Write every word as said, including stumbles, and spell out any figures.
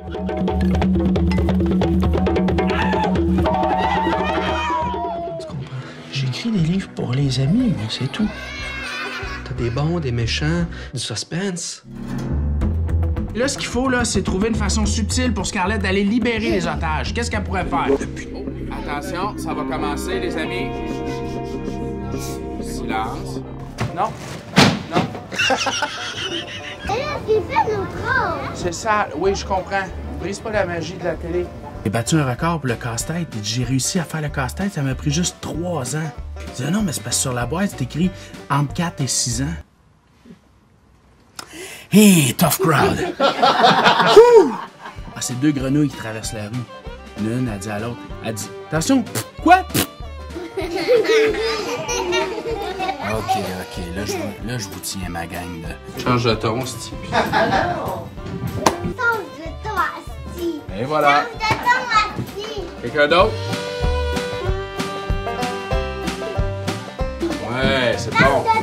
Tu comprends? J'écris des livres pour les amis, moi, c'est tout. T'as des bons, des méchants, du suspense. Là, ce qu'il faut, là, c'est trouver une façon subtile pour Scarlett d'aller libérer les otages. Qu'est-ce qu'elle pourrait faire? Oh, attention, ça va commencer, les amis. Silence. Non. Non. C'est ça. Oui, je comprends. Brise pas la magie de la télé. J'ai battu un record pour le casse-tête. J'ai réussi à faire le casse-tête. Ça m'a pris juste trois ans. Je dis, non, mais c'est parce que sur la boîte, c'est écrit entre quatre et six ans. Hey, tough crowd! Ah, c'est deux grenouilles qui traversent la rue. L'une a dit à l'autre, elle dit, attention, pff, quoi? Pff. Ok, ok, là je, là, je vous tiens ma gang de... Change de ton, Sti. Alors, change de ton, Sti. Et voilà. Change de ton, Sti. Quelqu'un d'autre? Ouais, c'est bon.